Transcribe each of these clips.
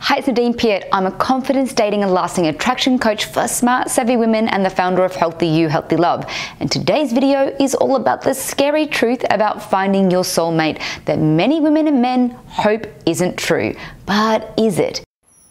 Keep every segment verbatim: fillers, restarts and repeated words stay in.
Hi, it's Nadine Piet. I'm a confidence, dating and lasting attraction coach for smart, savvy women and the founder of Healthy You, Healthy Love. And today's video is all about the scary truth about finding your soulmate that many women and men hope isn't true. But is it?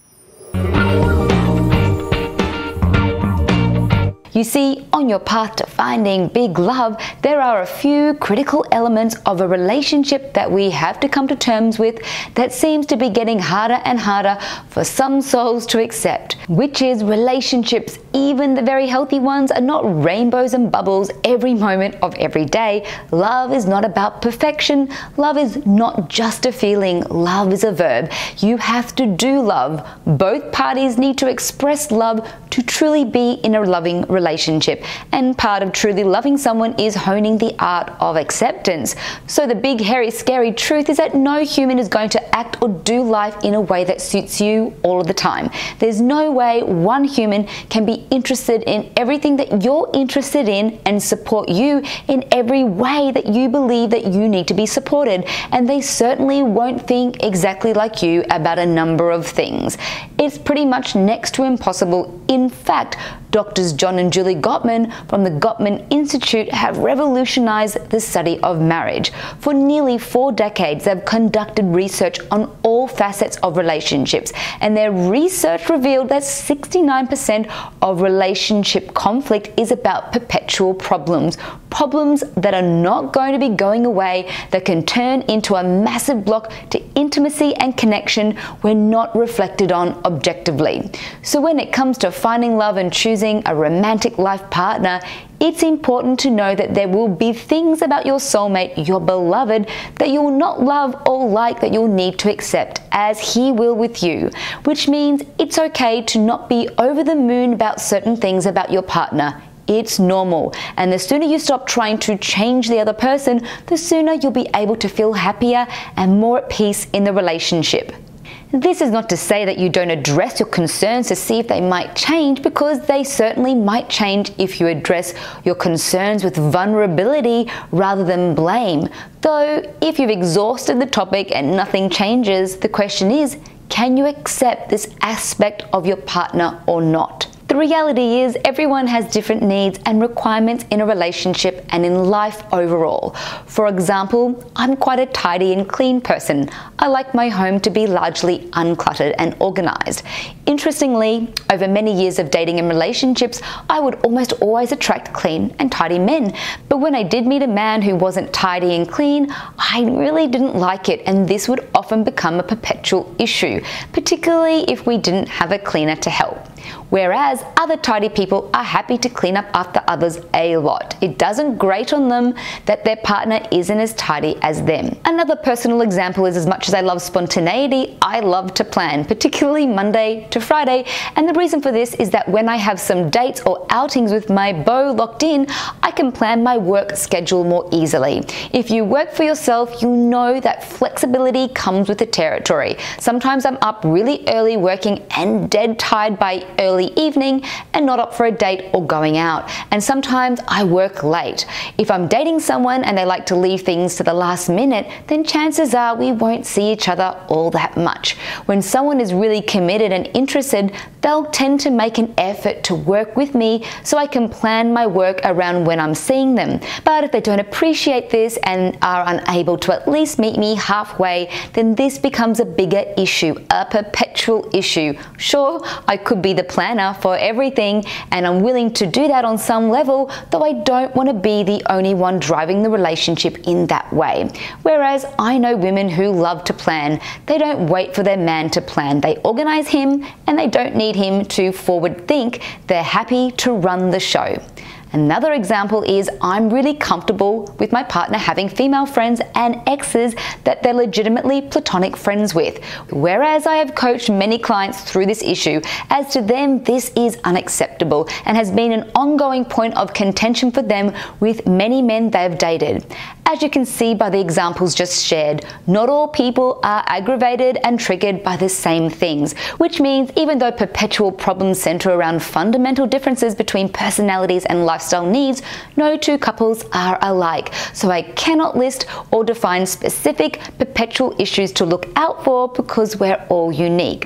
You see, on your path to finding big love, there are a few critical elements of a relationship that we have to come to terms with that seems to be getting harder and harder for some souls to accept, which is relationships, even the very healthy ones, are not rainbows and bubbles every moment of every day. Love is not about perfection. Love is not just a feeling. Love is a verb. You have to do love. Both parties need to express love to truly be in a loving relationship. relationship. And part of truly loving someone is honing the art of acceptance. So the big, hairy, scary truth is that no human is going to act or do life in a way that suits you all of the time. There's no way one human can be interested in everything that you're interested in and support you in every way that you believe that you need to be supported. And they certainly won't think exactly like you about a number of things. It's pretty much next to impossible. In fact, Doctors John and Julie Gottman from the Gottman Institute have revolutionized the study of marriage. For nearly four decades, they've conducted research on all facets of relationships, and their research revealed that sixty-nine percent of relationship conflict is about perpetual problems. Problems that are not going to be going away, that can turn into a massive block to intimacy and connection when not reflected on objectively. So when it comes to finding love and choosing a romantic life partner, it's important to know that there will be things about your soulmate, your beloved, that you will not love or like, that you'll need to accept, as he will with you. Which means it's okay to not be over the moon about certain things about your partner. It's normal, and the sooner you stop trying to change the other person, the sooner you'll be able to feel happier and more at peace in the relationship. This is not to say that you don't address your concerns to see if they might change, because they certainly might change if you address your concerns with vulnerability rather than blame. Though, if you've exhausted the topic and nothing changes, the question is, can you accept this aspect of your partner or not? The reality is everyone has different needs and requirements in a relationship and in life overall. For example, I'm quite a tidy and clean person. I like my home to be largely uncluttered and organized. Interestingly, over many years of dating and relationships, I would almost always attract clean and tidy men. But when I did meet a man who wasn't tidy and clean, I really didn't like it, and this would often become a perpetual issue, particularly if we didn't have a cleaner to help. Whereas other tidy people are happy to clean up after others a lot. It doesn't grate on them that their partner isn't as tidy as them. Another personal example is, as much as I love spontaneity, I love to plan, particularly Monday to Friday. And the reason for this is that when I have some dates or outings with my beau locked in, I can plan my work schedule more easily. If you work for yourself, you know that flexibility comes with the territory. Sometimes I'm up really early working and dead tired by early evening and not up for a date or going out. And sometimes I work late. If I'm dating someone and they like to leave things to the last minute, then chances are we won't see each other all that much. When someone is really committed and interested, they'll tend to make an effort to work with me so I can plan my work around when I'm seeing them. But if they don't appreciate this and are unable to at least meet me halfway, then this becomes a bigger issue, a perpetual issue. Sure, I could be the planner for everything, and I'm willing to do that on some level, though I don't want to be the only one driving the relationship in that way. Whereas I know women who love to plan. They don't wait for their man to plan. They organize him, and they don't need him to forward think. They're happy to run the show. Another example is I'm really comfortable with my partner having female friends and exes that they're legitimately platonic friends with. Whereas I have coached many clients through this issue, as to them this is unacceptable and has been an ongoing point of contention for them with many men they've dated. As you can see by the examples just shared, not all people are aggravated and triggered by the same things, which means even though perpetual problems center around fundamental differences between personalities and lifestyle needs, no two couples are alike. So I cannot list or define specific perpetual issues to look out for because we're all unique.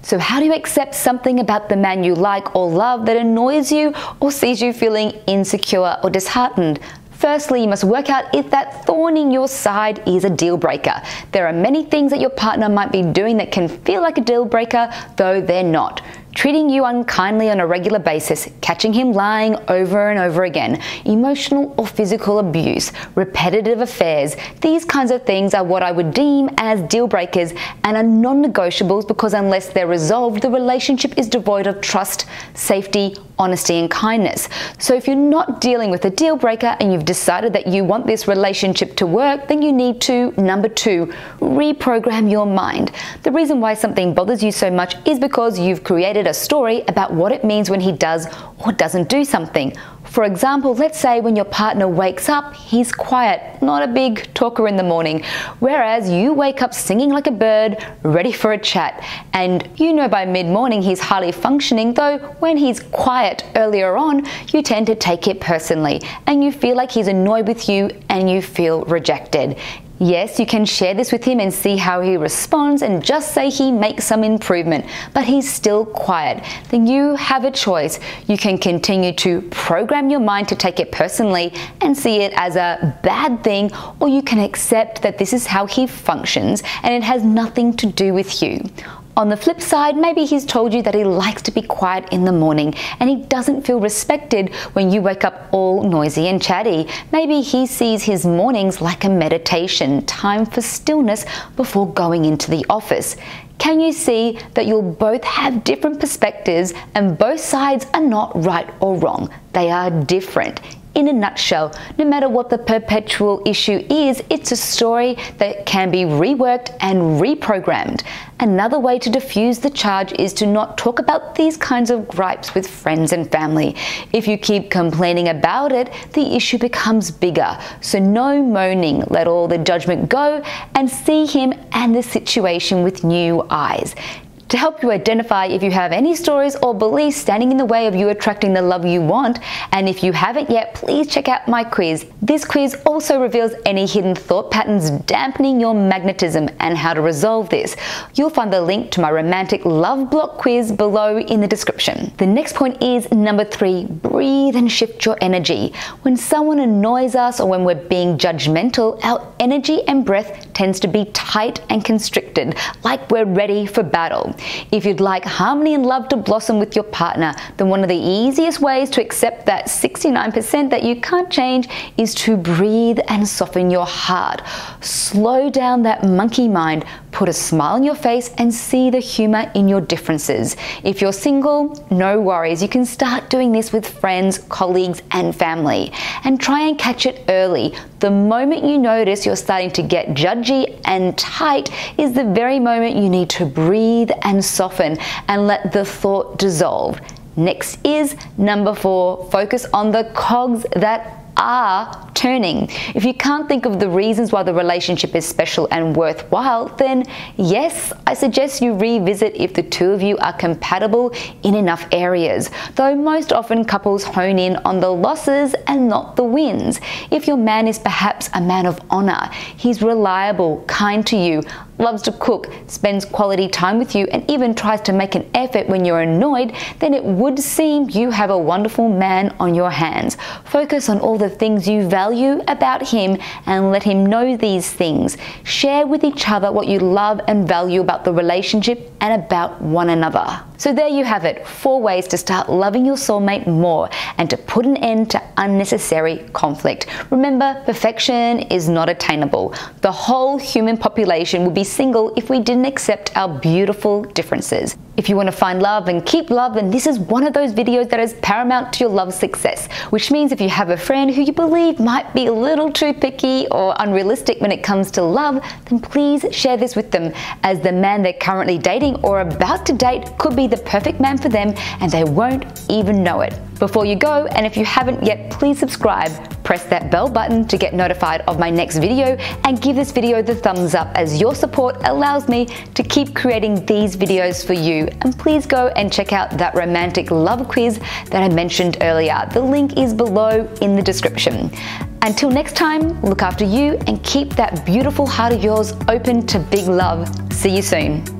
So how do you accept something about the man you like or love that annoys you or sees you feeling insecure or disheartened? Firstly, you must work out if that thorn in your side is a deal breaker. There are many things that your partner might be doing that can feel like a deal breaker, though they're not. Treating you unkindly on a regular basis, catching him lying over and over again, emotional or physical abuse, repetitive affairs, these kinds of things are what I would deem as deal breakers and are non-negotiables, because unless they're resolved, the relationship is devoid of trust, safety, honesty and kindness. So if you're not dealing with a deal breaker and you've decided that you want this relationship to work, then you need to, number two, reprogram your mind. The reason why something bothers you so much is because you've created a story about what it means when he does or doesn't do something. For example, let's say when your partner wakes up, he's quiet, not a big talker in the morning, whereas you wake up singing like a bird, ready for a chat, and you know by mid-morning he's highly functioning, though when he's quiet earlier on, you tend to take it personally, and you feel like he's annoyed with you and you feel rejected. Yes, you can share this with him and see how he responds and just say he makes some improvement, but he's still quiet. Then you have a choice. You can continue to program your mind to take it personally and see it as a bad thing, or you can accept that this is how he functions and it has nothing to do with you. On the flip side, maybe he's told you that he likes to be quiet in the morning and he doesn't feel respected when you wake up all noisy and chatty. Maybe he sees his mornings like a meditation, time for stillness before going into the office. Can you see that you'll both have different perspectives and both sides are not right or wrong? They are different. In a nutshell, no matter what the perpetual issue is, it's a story that can be reworked and reprogrammed. Another way to diffuse the charge is to not talk about these kinds of gripes with friends and family. If you keep complaining about it, the issue becomes bigger. So no moaning, let all the judgment go and see him and the situation with new eyes. To help you identify if you have any stories or beliefs standing in the way of you attracting the love you want, and if you haven't yet, please check out my quiz. This quiz also reveals any hidden thought patterns dampening your magnetism and how to resolve this. You'll find the link to my romantic love block quiz below in the description. The next point is number three, breathe and shift your energy. When someone annoys us or when we're being judgmental, our energy and breath tends to be tight and constricted, like we're ready for battle. If you'd like harmony and love to blossom with your partner, then one of the easiest ways to accept that sixty-nine percent that you can't change is to breathe and soften your heart. Slow down that monkey mind, put a smile on your face and see the humor in your differences. If you're single, no worries. You can start doing this with friends, colleagues and family. And try and catch it early. The moment you notice you're starting to get judgy and tight is the very moment you need to breathe and soften and let the thought dissolve. Next is number four, focus on the cogs that are turning. If you can't think of the reasons why the relationship is special and worthwhile, then yes, I suggest you revisit if the two of you are compatible in enough areas, though most often couples hone in on the losses and not the wins. If your man is perhaps a man of honor, he's reliable, kind to you, loves to cook, spends quality time with you, and even tries to make an effort when you're annoyed, then it would seem you have a wonderful man on your hands. Focus on all the things you value about him and let him know these things. Share with each other what you love and value about the relationship and about one another. So there you have it, four ways to start loving your soulmate more and to put an end to unnecessary conflict. Remember, perfection is not attainable. The whole human population would be single if we didn't accept our beautiful differences. If you want to find love and keep love, then this is one of those videos that is paramount to your love success, which means if you have a friend who you believe might be a little too picky or unrealistic when it comes to love, then please share this with them, as the man they're currently dating or about to date could be the perfect man for them and they won't even know it. Before you go, and if you haven't yet, please subscribe, press that bell button to get notified of my next video, and give this video the thumbs up, as your support allows me to keep creating these videos for you. And please go and check out that romantic love quiz that I mentioned earlier. The link is below in the description. Until next time, look after you and keep that beautiful heart of yours open to big love. See you soon.